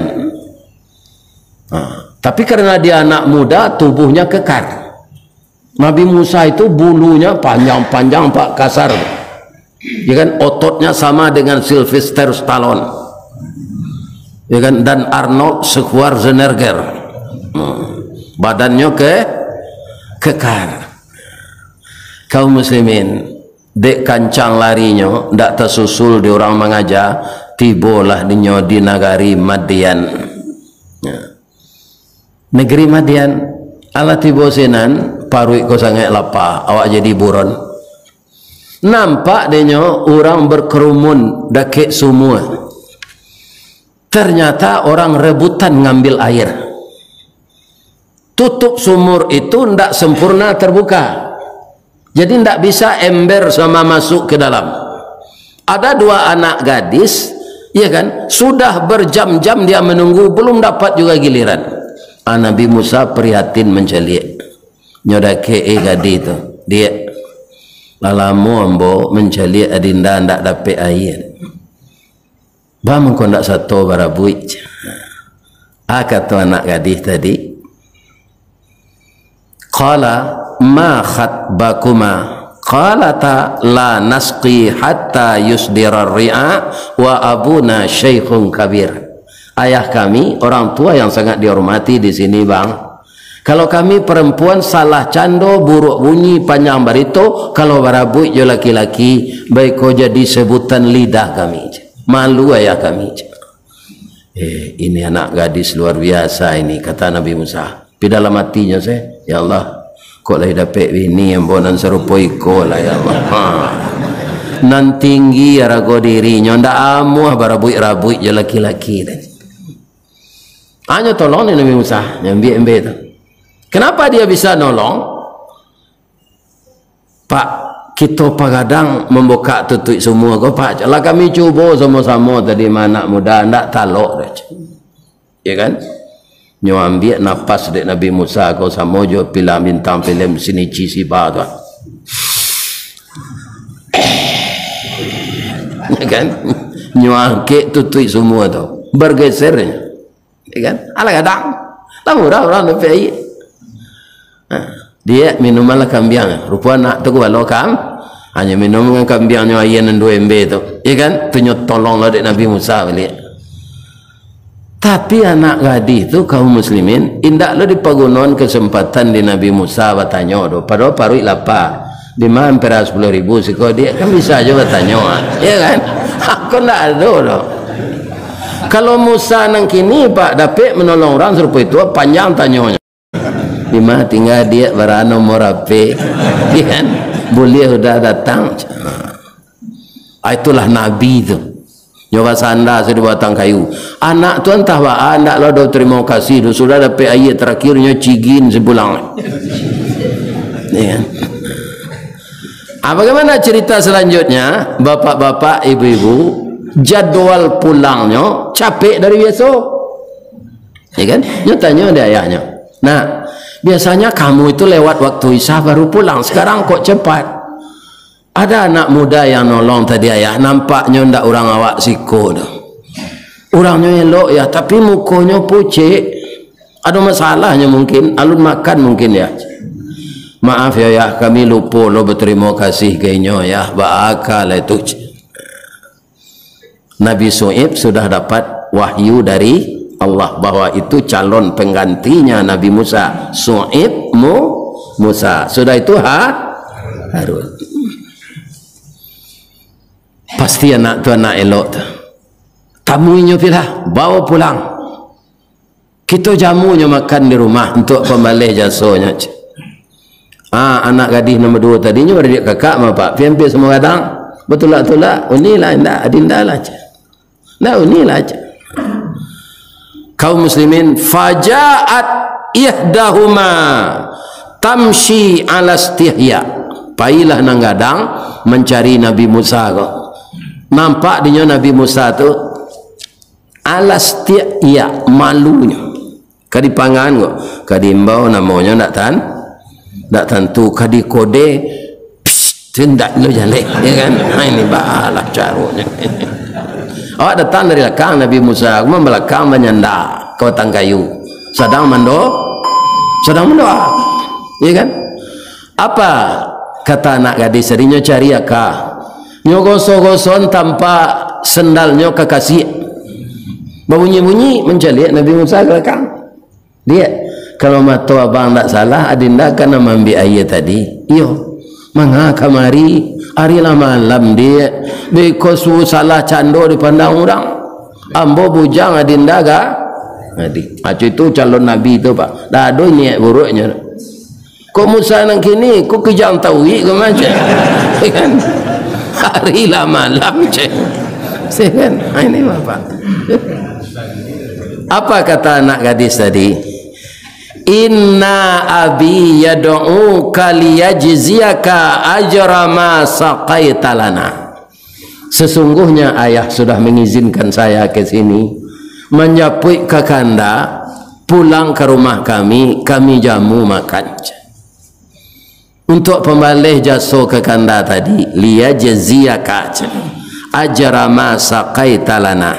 Nah, tapi karena dia anak muda, tubuhnya kekar. Nabi Musa itu bulunya panjang-panjang pak, kasar. Ya kan, ototnya sama dengan Sylvester Stallone. Ya kan, dan Arnold Schwarzenegger. Hmm. Badannya ke kekar. Kaum muslimin dek kancang larinya ndak tersusul di orang mengajar, tibolah dinyo di negeri Madian. Ya. Negeri Madian ala tibo senan parui ko sangat lapar, awak jadi buron. Nampak dinyo orang berkerumun dakek semua. Ternyata orang rebutan ngambil air. Tutup sumur itu tidak sempurna terbuka, jadi tidak bisa ember sama masuk ke dalam. Ada dua anak gadis, ya kan, sudah berjam-jam dia menunggu, belum dapat juga giliran. Ah, Nabi Musa prihatin menceliak nyodake e gadi itu dia lalamu ambo menceliak adinda tidak dapat air. Bang kau tidak satu barabuit. Ah, kata anak gadis tadi, qala ma khatbakuma qalata la nasqi hatta yusdira ar-ri'a wa abuna syekhun kabir. Ayah kami orang tua yang sangat dihormati di sini bang, kalau kami perempuan salah cando buruk bunyi panjang barito, kalau barabu jo laki-laki baik kau jadi sebutan lidah kami, malu ayah kami. Eh, ini anak gadis luar biasa ini, kata Nabi Musa. Di dalam hatinya saya, ya Allah, kok lah dapat bini yang bonan serupa iko lah ya Allah. Ha. Nan tinggi rago dirinya, ndak amuh barabuit-rabuit je laki-laki dah. Hanya tolong ni Nabi Musa, nyambi-ambi tu. Kenapa dia bisa nolong? Pak, kita pagadang membuka tutup semua kau pak. Lah kami cuba sama-sama tadi anak muda ndak talok dah. Ya kan? Nyo ambil nafas dek Nabi Musa kau sama jo film bintang film sini cisi ba tu. Kan? Nyo angke tutui semua tu. Bergesernya. Kan? Ala kadang. Tahu dah orang dapat air. Dia minum malah kambiang. Rupa nak tu kalau kam hanya minum dengan kambiangnya air dan dua ember tu. Ya kan? Tunjuk tolonglah dek Nabi Musa balik. Tapi anak gadis itu kaum muslimin indak lo dipagunon kesempatan di Nabi Musa bertanya do padahal parui lapar di mana hampir sepuluh ribu sih kau dia kan bisa aja bertanya, ya kan? Aku ndak ada do. Kalau Musa nang kini pak dapat menolong orang serupa itu panjang tanyanya. Di mana tinggal dia berano morape, ya kan? Boleh sudah datang. Itulah Nabi itu. Nyoba sanda sudah batang kayu. Anak tu entah wa anak lo dah terima kasih tu sudah dapat ayat terakhirnya cigin sebulan. Ya. Ah, bagaimana cerita selanjutnya? Bapak-bapak, ibu-ibu, jadwal pulangnya capek dari besok. Ya kan? Dia tanya dia ayahnya. Nah, biasanya kamu itu lewat waktu isya baru pulang. Sekarang kok cepat? Ada anak muda yang nolong tadi ayah, nampaknya ndak orang awak siko dah. Orangnya elok ya, tapi mukanya pucet. Ada masalahnya mungkin, alun makan mungkin ya. Maaf ya ya, kami lupa lo berterima kasih kayaknya ya, bakal itu. Nabi Shu'aib sudah dapat wahyu dari Allah bahwa itu calon penggantinya Nabi Musa. Shu'aib mu Musa. Sudah itu ha Harun. Pasti anak tu anak elok tu. tamunya pilah, bawa pulang. Kita jamunya makan di rumah untuk pembalih jasanya. Ah, anak gadis nombor dua tadinya beradik kakak sama pak. Pimpin semua kadang. Betul lah, betul lah. Unilah, indah, adinda lah. Nah, unilah aja. Kaum muslimin, fajaat ihdahuma tamshi ala istihya. Pailah nang gadang mencari Nabi Musa kok. Nampak dia Nabi Musa tu ala istihya, malunya. Kadipangan kok. Kadimbau namanya nak tan. Tak tentu kadi kode tindak lo jale, ya kan? Nah, ini balah caranya. Awak datang dari belakang Nabi Musa, kemudian belakang menyanda ke batang kayu, sedang mendo, sedang mendoa, ya kan? Apa kata anak gadis tadinya cari akak, nyogoso-goson tanpa sendalnya kekasih, berbunyi-bunyi mencari Nabi Musa ke belakang, dia. Kalau matu abang tak salah, adinda kan ambil ayat tadi. Iyo, mangga kamari, hari lah malam dia. Because salah cando dipandang orang. Ambo bujang adinda ga? Adi, acu itu calon nabi itu pak. Dah ada niat buruknya. Kau Musa nang kini, kau kejang tawi ke macam? Kan? Hari lah malam cek. Kan? Ini bapak. Apa kata anak gadis tadi? Inna abi yad'uka liyajziyaka ajra ma saqaita lana. Sesungguhnya ayah sudah mengizinkan saya ke sini menyapui ke kanda, pulang ke rumah kami, kami jamu makan. Untuk pembalih jasa ke kanda tadi, liyajziyaka ajra ma saqaita lana.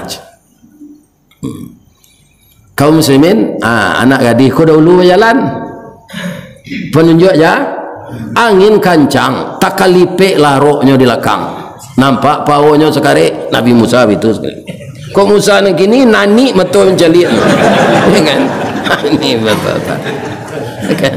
Kaum muslimin, ah, anak gadis ku dahulu berjalan penunjuk ya, angin kancang, tak kalipik laroknya di belakang, nampak pawanya sekali Nabi Musa itu sekali. Kok Musa ni kini nani betul menjalik, kan? Ini betul, kan?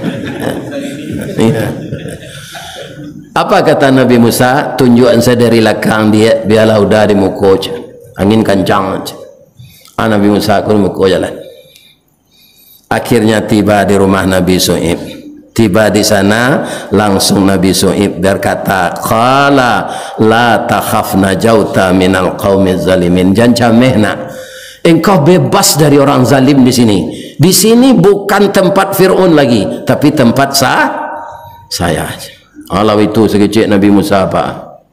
Apa kata Nabi Musa? Tunjukan saya dari belakang dia, biarlah udah di muka, angin kancang. Ah, Nabi Musa aku di muka jalan. Akhirnya tiba di rumah Nabi Shu'aib. Tiba di sana langsung Nabi Shu'aib berkata, qala la takhaf najauta minal qaumiz zalimin. Jangan camehna, engkau bebas dari orang zalim di sini. Di sini bukan tempat Fir'aun lagi, tapi tempat sah saya. Allah itu sekecil Nabi Musa apa?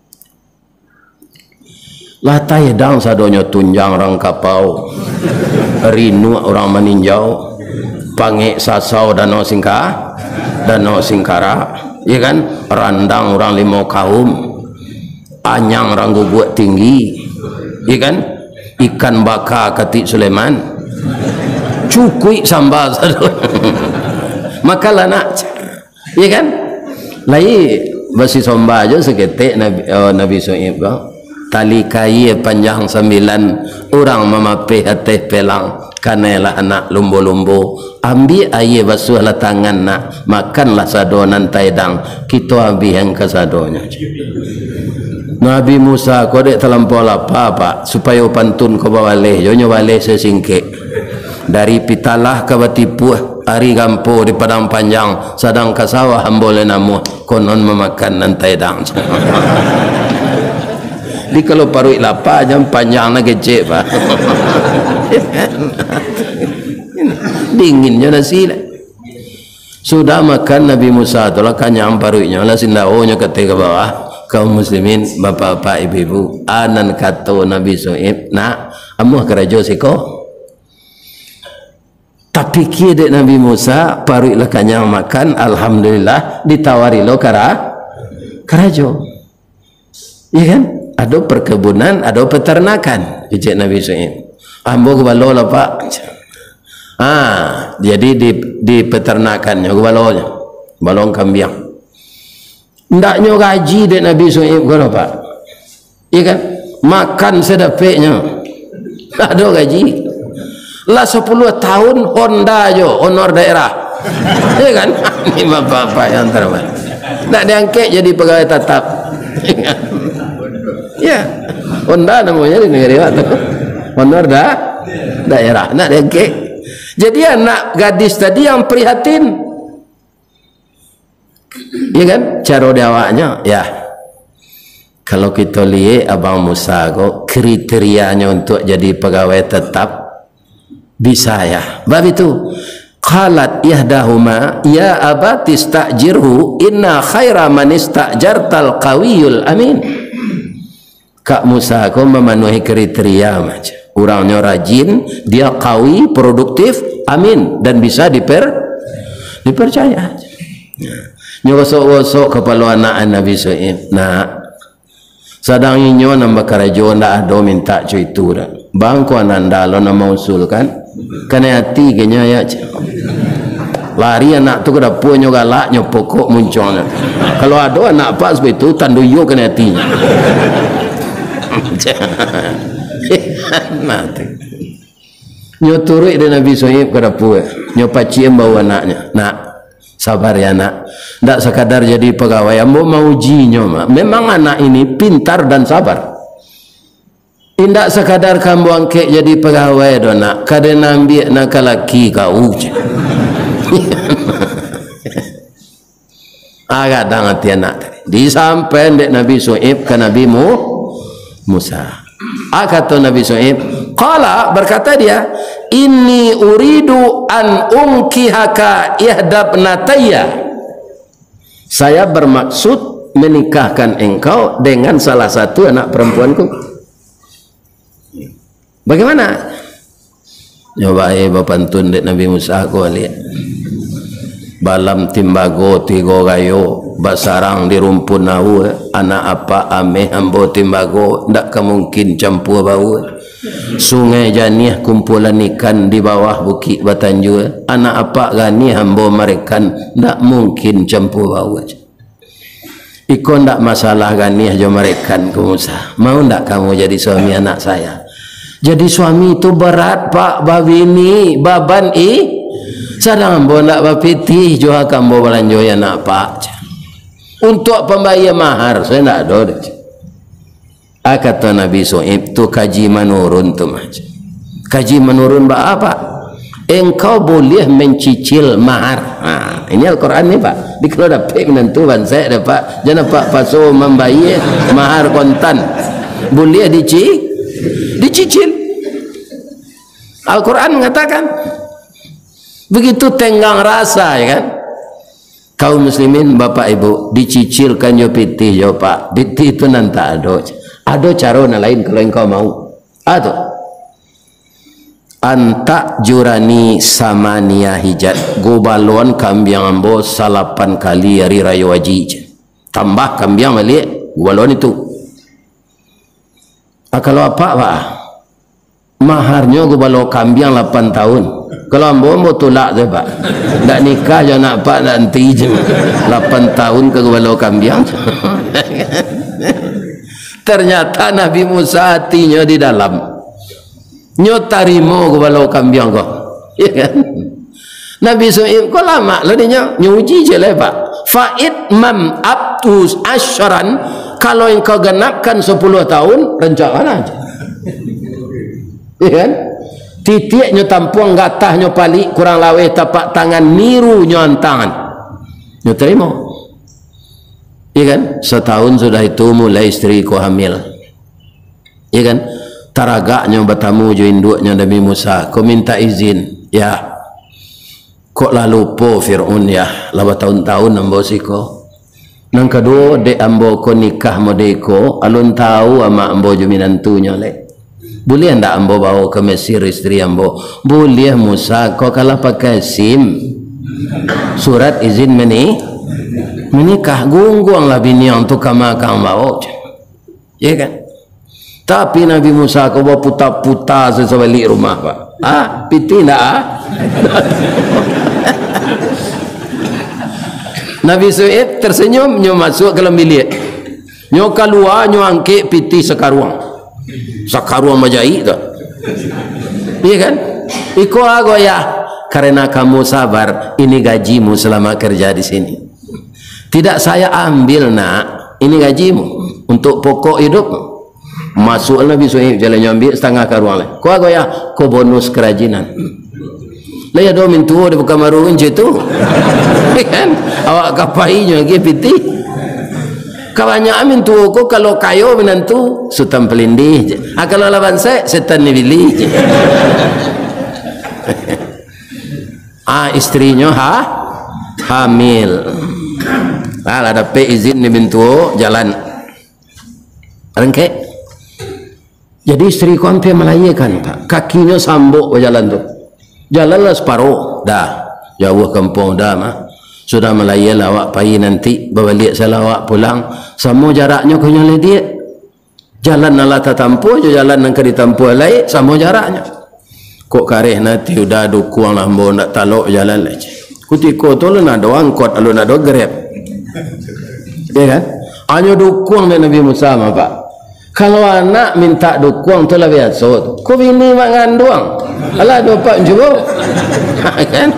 Latai dang sadonya tunjang orang kapau, rinu orang meninjau, pange sasau danau singka, danau singkara, ya kan? Randang orang lima kaum, anyang orang guguk tinggi, ya kan? Ikan baka ketik Sulaiman, cukui sambal makalah nak, ya kan? Lai besi somba aja seketik Nabi oh, Nabi Shu'aib kau. Tali kayu panjang sembilan, orang memapih atas pelang, kanelah anak lumbu-lumbu, ambil air basuhlah tangan nak, makanlah sadonan taidang, kita ambil yang ke sadonya. Nabi Musa kau dek terlampau apa pak, supaya pantun kau bawa leh, jonyo balik sesingkik dari pitalah ke batipuh, hari gampo di padang panjang, sedang ke sawah boleh namu, konon memakan nan taidang. Di kalau paruh lapar jam panjang nak kecik pak. Dinginnya nasi lah. Sudah makan Nabi Musa itulah kanyang paruhnya lah sindaonya ketika bawah. Kaum muslimin, bapak-bapak, ibu-ibu, anan kata Nabi Shu'aib, nak amuh kerajo siko. Tapi kira Nabi Musa paruh lah kanyang makan, alhamdulillah ditawari lo kara kerajo. Iya kan? Ada perkebunan, ada peternakan. Ijek Nabi Shu'aib. Ambo kebalo lah pak. Ah, jadi di di peternakannya kebalonya, balong kambing. Ndaknya gaji dek Nabi Shu'aib kau pak. Iya kan? Makan sedapeknya. Ada gaji. Lah sepuluh tahun Honda jo, honor daerah. Iya kan? Ini bapak-bapak yang terbaik. Nak diangkat jadi pegawai tetap. Ya, Honda namanya di negeri waktu. honor dah daerah nak dengke. Jadi anak gadis tadi yang prihatin, ya kan, cara jawabnya ya. Kalau kita lihat Abang Musa kok kriterianya untuk jadi pegawai tetap bisa ya. Bab itu qalat ihdahuma ya abati istajirhu inna khaira man istajartal qawiyul amin. Kak Musa kok memenuhi kriteria macam orangnya rajin, dia qawi, produktif, amin dan bisa diper dipercaya. Nyosok-osok kepala anak Nabi Su'ib. Nah, sadang inyo nambah karajo ndak ada minta cuy itu dah. Bangku ananda lo nama usul kan? Kena hati kenya ya. Lari anak tu ke dapur nyo galak nyo pokok muncul. Kalau ada anak apa seperti itu tandu yo kena hatinya. Mati. Nyo turut dari Nabi Su'ib ke dapur. Nyo paciem bawa anaknya. Nak, sabar ya nak. Tak sekadar jadi pegawai, ambo mau ujinya. Memang anak ini pintar dan sabar. Tidak sekadar kamu angkat jadi pegawai do nak. Kadang ambil nak laki kau. Agak dah hati anak tadi. Disampai dek Nabi Su'ib ke Nabi Mu Musa. Kata Nabi Su'ib, qala berkata dia, inni uridu an unkihaka ihdabnatayya. Saya bermaksud menikahkan engkau dengan salah satu anak perempuanku. Bagaimana? Coba eh bapantun dek Nabi Musa aku lihat. Balam timbago tigo gayo basarang di rumpun nau anak apa ame ambo timbago ndak kemungkin campur bau. Sungai Janih kumpulan ikan di bawah bukit Batanju anak apa gani ambo merekan ndak mungkin campur bau. Iko ndak masalah gani aja merekan ku Musa. Mau ndak kamu jadi suami anak saya? Jadi suami itu berat pak, babini baban i sadang ambo ndak bapiti jo akambo balanjo ya nak pak. Untuk pembayar mahar saya ndak ada deh. Kata Nabi Su'ib tu kaji menurun tu macam. Kaji menurun apa? Engkau boleh mencicil mahar. Ha, ini Al-Quran ni pak. Di kalau dapat menentukan saya dapat jangan pak pasu membayar mahar kontan. Boleh dici, dicicil. Al-Quran mengatakan begitu tenggang rasa ya kan. Kaum muslimin bapak ibu dicicilkan jo piti jo pak. Piti itu nanti ada. Ada cara lain kalau engkau mau. Atau anta jurani samania hijat gobalon kambiang ambo salapan kali hari raya wajib. Tambah kambiang balik gobalon itu. Ah, kalau apa pak? Maharnya gobalo kambiang lapan tahun. Kalau ambo ambo tolak je pak. Tak nikah je nak pak nanti je. lapan tahun ke gobalo kambiang. Ternyata Nabi Musa hatinya di dalam nyo tarimo ko balau kambiang ko, ya kan? Nabi Su'ib ko lama lo dia nyuji je lah pak. Faid mam abtus asharan, kalau engkau genapkan sepuluh tahun rencana aja, ya kan? Titik nyo tampuang gatah nyo palik kurang lawe tapak tangan niru nyo antangan nyo terima. Ya kan, setahun sudah itu mulai istri ku hamil. Ya kan, taragaknya bertamu jo induknya Nabi Musa. Kau minta izin, ya. Kok lalu po Fir'aun ya, lama tahun-tahun ambo siko. Nang kedua dek ambo ko nikah modeko, alun tahu ama ambo jo minantunya le. Boleh ndak ambo bawa ke Mesir istri ambo? Boleh Musa, kau kalah pakai SIM. Surat izin meni menikah gungguang lah bini yang tu kamakang bawa, ya kan? Tapi Nabi Musa kau bawa putar-putar sesabalik rumah pak. Ah, piti nak ah? Nabi Su'ib tersenyum, nyo masuk ke dalam bilik, nyo keluar, nyo angkit piti sekaruang, sekaruang majai tu, ya kan? Iko ago ya, karena kamu sabar, ini gajimu selama kerja di sini. Tidak saya ambil nak, ini gajimu untuk pokok hidupmu. Masuk Nabi Suhaib jalan ambil setengah ke ruang lain. Kau goyah, kau bonus kerajinan. Lah ya do min tuo di buka marun je tu. Kan? Awak kapainya lagi piti. Kawannya amin tuo ko kalau kayo menantu sutam pelindih je. Ah kalau lawan saya setan ni pilih je. Ah istrinya ha hamil. Ah ada pe izin ni bintu jalan. Rengke. Jadi istri ku hampir melayakan Pak. Kakinya sambuk berjalan tu. Jalanlah separuh. Dah. Jauh kampung dah mah. Sudah melaya lawak pagi nanti berbalik saya lawak pulang sama jaraknya kau nyala dia jalan nala tatampu je jalan nang kari tampu lain sama jaraknya kok kareh nanti udah dukung lah mau nak talok jalan lah kutiko tu lu nak doang kot lu nak doang grab ya kan hanya dukung dan Nabi Musa mah Pak kalau anak minta dukung tu lah biasa kau bini makan doang alah dapat juga kan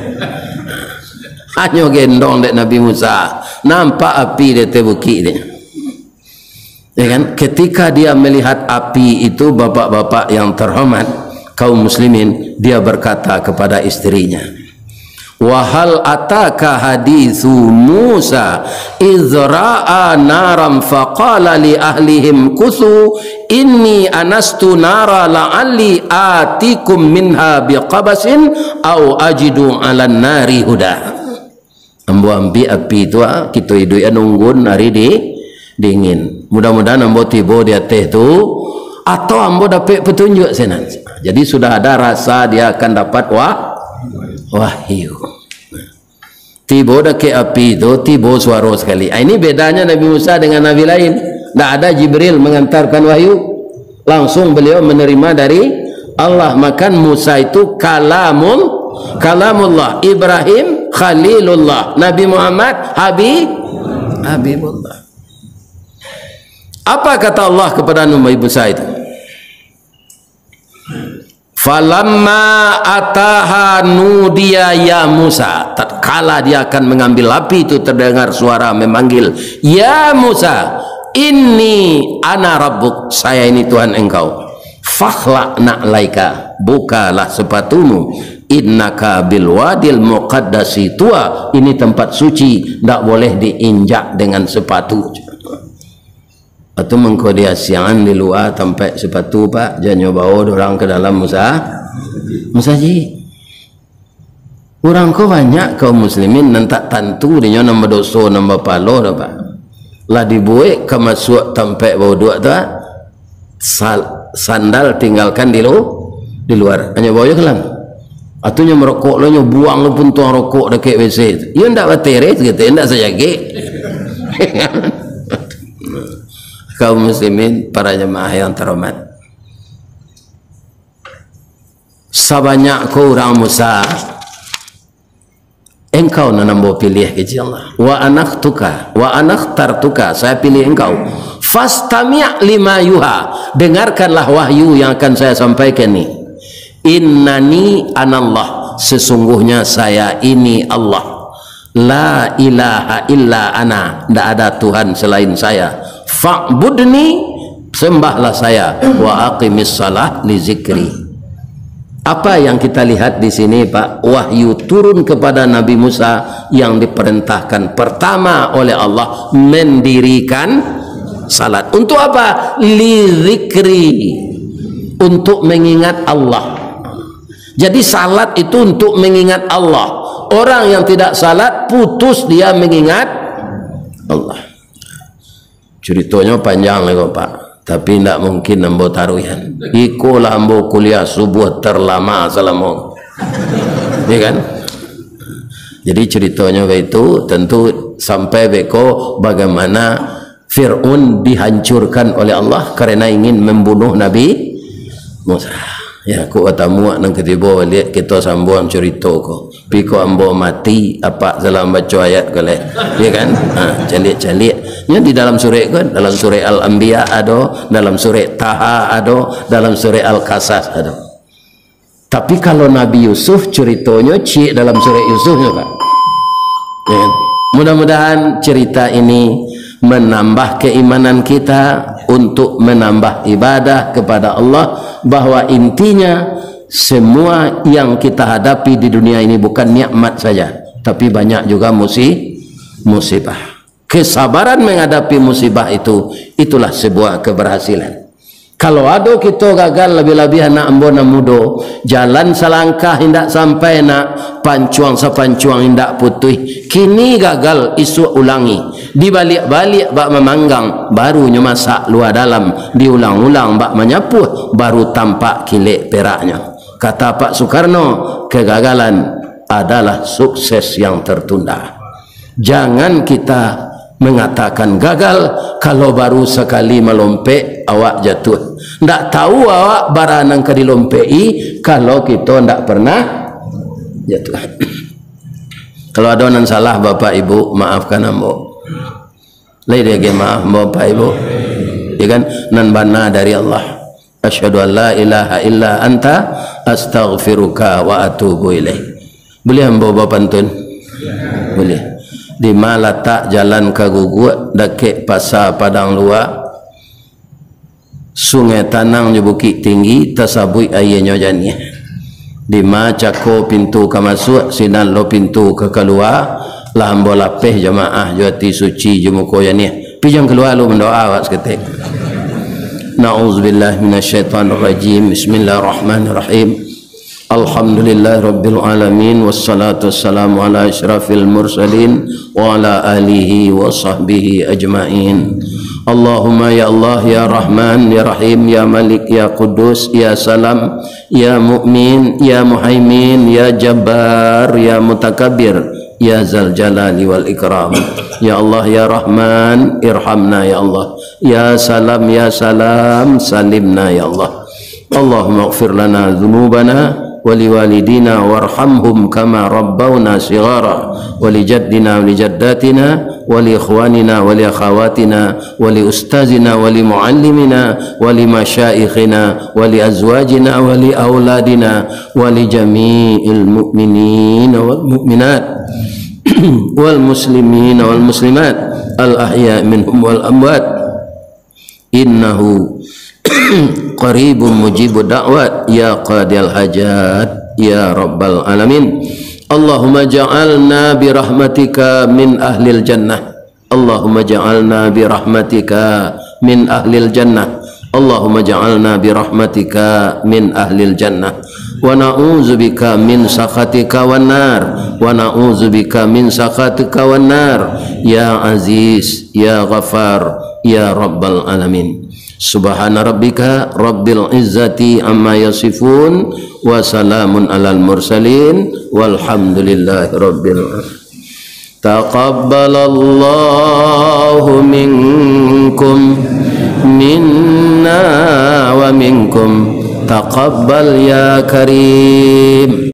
hanya gendong dek Nabi Musa nampak api di tebuki dia ya kan ketika dia melihat api itu bapak-bapak yang terhormat kaum muslimin dia berkata kepada istrinya wahal ataka hadithu Musa izra'a naram faqala li ahlihim kuthu inni anastu nara la'alli atikum minha biqabasin au ajidu ala nari huda ambo ambil api tu kita hidup yang nunggun hari di dingin mudah-mudahan ambo tiba di atas tu atau ambo dapat petunjuk sana jadi sudah ada rasa dia akan dapat wah wahyu tiba dah ke api tu tiba suara sekali ini bedanya Nabi Musa dengan Nabi lain tak ada Jibril mengantarkan wahyu langsung beliau menerima dari Allah makan Musa itu kalamul kalamullah Ibrahim Khalilullah Nabi Muhammad Habib Habibullah apa kata Allah kepada Nabi Musa itu falamma ataha nudiya ya Musa tatkala dia akan mengambil api itu terdengar suara memanggil ya Musa inni ana rabbuk saya ini Tuhan engkau fakhla na'laika bukalah sepatumu innaka bil wadil muqaddasi tua ini tempat suci tak boleh diinjak dengan sepatu atau mengko dia siang di luar tempat sepatu Pak jangan bawa orang ke dalam Musa Musa ji orang ko banyak kaum muslimin nantak tantu dia nombor dosa nombor palo dah Pak lah dibuat ke masuk tempat bawa dua tu sal, sandal tinggalkan di lu di luar hanya bawa je kelam atunya merokok lo buang lo pun tuang rokok dekat W C you ndak baterai gitu ndak sajage kaum muslimin para jemaah yang terhormat sebanyak kau orang Musa engkau nanambo pilih keji Allah wa anakhtuka wa anakhtartuka saya pilih engkau fastami' lima yuha dengarkanlah wahyu yang akan saya sampaikan ni innani anallah sesungguhnya saya ini Allah la ilaha illa ana tidak ada Tuhan selain saya fa'budni sembahlah saya wa aqimis salah li zikri apa yang kita lihat di sini Pak wahyu turun kepada Nabi Musa yang diperintahkan pertama oleh Allah mendirikan salat untuk apa li zikri untuk mengingat Allah. Jadi salat itu untuk mengingat Allah. Orang yang tidak salat putus dia mengingat Allah. Ceritanya panjang lagi Pak, tapi tidak mungkin ambo taruhan. Ikolah ambo kuliah subuh terlama selama, ya kan? Jadi ceritanya begitu, tentu sampai beko bagaimana Fir'aun dihancurkan oleh Allah karena ingin membunuh Nabi Musa. Ya, aku atamu nang ketiba lihat kita sambung cerita ko. Piko ambo mati apa dalam baca ayat kale. Ya kan? Ha, calik-calik. Nya di dalam surah kan, dalam surah Al-Anbiya ada, dalam surah Taha ada, dalam surah Al-Qasas ada. Tapi kalau Nabi Yusuf ceritanya cik dalam surah Yusufnya Pak. Ya. Mudah-mudahan cerita ini menambah keimanan kita untuk menambah ibadah kepada Allah, bahwa intinya semua yang kita hadapi di dunia ini bukan nikmat saja, tapi banyak juga musi, musibah. Kesabaran menghadapi musibah itu, itulah sebuah keberhasilan. Kalau ada kita gagal lebih-lebih anak ambon mudo, jalan selangkah hendak sampai nak pancuang sepancuang hendak putih, kini gagal isu ulangi, dibalik-balik bak memanggang, barunya masak luar dalam, diulang-ulang bak menyapuh, baru tampak kilik peraknya. Kata Pak Soekarno, kegagalan adalah sukses yang tertunda. Jangan kita mengatakan gagal kalau baru sekali melompek awak jatuh. Ndak tahu awak baranang ke dilompei kalau kita ndak pernah jatuh. Kalau ada yang salah Bapak Ibu, maafkan ambo. Lain dia maaf Bapak Ibu. Ya kan, nan bana dari Allah. Asyhadu an la ilaha illa anta astaghfiruka wa atubu ilaih. Boleh ambo Bapak pantun? Boleh. Di mana tak jalan ke gugut dakek pasar padang luar, sungai tanang di bukit tinggi tasabui airnya jani. Di mana cako pintu ke masuk, sinan lo pintu ke keluar, lah ambo lapeh jemaah jati suci jemuko jani. Pijang keluar lo mendoa awak seketik. Na'udzubillah minasyaitanir rajim. Bismillahirrahmanirrahim. Alhamdulillah Rabbil Alamin, wassalatu wassalamu ala asyrafil mursalin wa ala alihi wa sahbihi ajma'in. Allahumma ya Allah ya Rahman ya Rahim ya Malik ya Qudus ya Salam ya Mu'min ya Muhaimin ya Jabbar ya Mutakabbir ya Zal Jalali wal Ikram. Ya Allah ya Rahman irhamna ya Allah, ya Salam ya Salam salimna ya Allah. Allahumma ighfir lana dhunubana waliwalidina warhamhum kama rabbawna sighara, walijaddina walijaddatina waliikhwanina waliakhawatina waliustazina walimuallimina walimasyaikhina waliazwajina waliauladina walijami'il mu'minina wal mu'minat wal muslimina wal muslimat al ahya minhum wal amwat innahu qaribun mujibud da'wat ya qadiyal hajat ya rabbal alamin. Allahumma ja'alna bi rahmatika min ahlil jannah. Allahumma ja'alna bi rahmatika min ahlil jannah. Allahumma ja'alna bi rahmatika min ahlil jannah. Wa na'udzubika min sakhatika wan nar. Wa na'udzubika min sakhatika wan nar. Ya Aziz ya Ghafar ya rabbal alamin. Subhana rabbika rabbil izzati amma yasifun wa salamun alal mursalin walhamdulillahi rabbil alamin. Taqabbalallahu minkum minna wa minkum taqabbal ya karim.